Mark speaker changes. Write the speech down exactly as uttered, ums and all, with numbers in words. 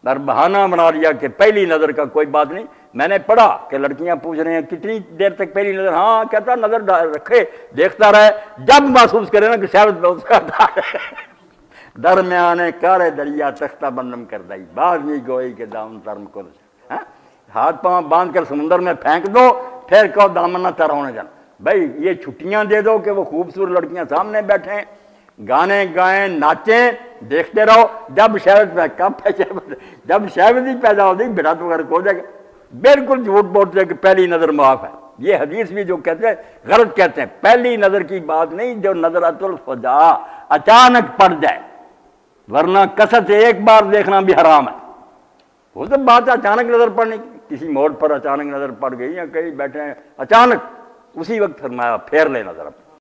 Speaker 1: और बहाना बना लिया कि पहली नज़र का कोई बात नहीं। मैंने पढ़ा कि लड़कियां पूछ रहे हैं कितनी देर तक पहली नज़र, हाँ कहता नज़र रखे देखता रहे, जब महसूस करे ना कि शायद उसका दरमियाने कारे दरिया तख्ता बंदम कर दाई बाज नहीं गोई के दामन तरम को हाथ पांव बांध कर समुद्र में फेंक दो, फिर कहो दामन ना तर होने जाना। भाई ये छुट्टियां दे दो कि वो खूबसूरत लड़कियां सामने बैठे, गाने गाएं, नाचें, देखते रहो। जब शहवत में कब जब शहवत ही पैदा होती बेटा तो हो जाएगा। बिल्कुल झूठ बोलते हैं कि पहली नज़र माफ है। ये हदीस भी जो कहते हैं गलत कहते हैं। पहली नज़र की बात नहीं, जो नज़रतुल फजा अचानक पड़ जाए, वरना कसरत से एक बार देखना भी हराम है। वो तो बात अचानक नज़र पड़ने की, किसी मोड़ पर अचानक नज़र पड़ गई या कहीं बैठे हैं अचानक, उसी वक्त फरमाया फेर ले नज़र।